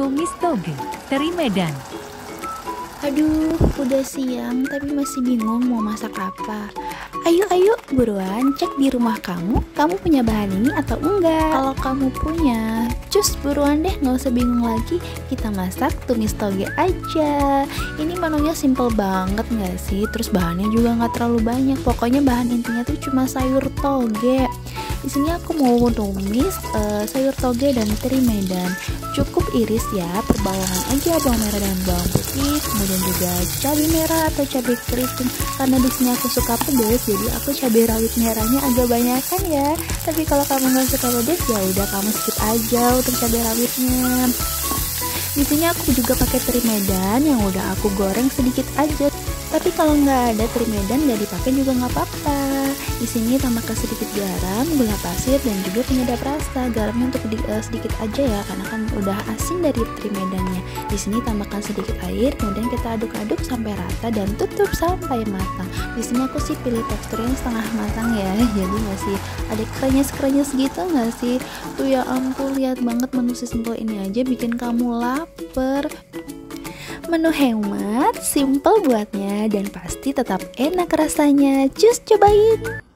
tumis toge, teri Medan. Aduh, udah siang tapi masih bingung mau masak apa. Ayo, buruan cek di rumah kamu punya bahan ini atau enggak. Kalau kamu punya, cus buruan deh, nggak usah bingung lagi. Kita masak tumis toge aja. Ini menunya simple banget nggak sih? Terus bahannya juga nggak terlalu banyak. Pokoknya bahan intinya tuh cuma sayur toge. Di sini aku mau tumis sayur toge dan teri Medan. Cukup iris ya, per bawangan aja, bawang merah dan bawang putih, kemudian juga cabai merah atau cabai keriting. Karena di sini aku suka pedas, jadi aku cabai rawit merahnya agak banyakan ya. Tapi kalau kamu nggak suka pedas, ya udah kamu skip aja untuk cabai rawitnya. Di sini aku juga pakai teri Medan yang udah aku goreng sedikit aja. Tapi kalau nggak ada teri Medan nggak dipakai juga nggak apa-apa. Di sini tambahkan sedikit garam, gula pasir, dan juga penyedap rasa. Garamnya untuk sedikit aja ya, karena kan udah asin dari teri Medannya. Di sini tambahkan sedikit air, kemudian kita aduk-aduk sampai rata dan tutup sampai matang. Di sini aku sih pilih teksturnya setengah matang ya, jadi masih ada krenyes-krenyes gitu nggak sih? Tuh ya ampun, lihat banget menu sesimpel ini aja bikin kamu lapar. Menu hemat, simple buatnya, dan pasti tetap enak rasanya. Cus, cobain!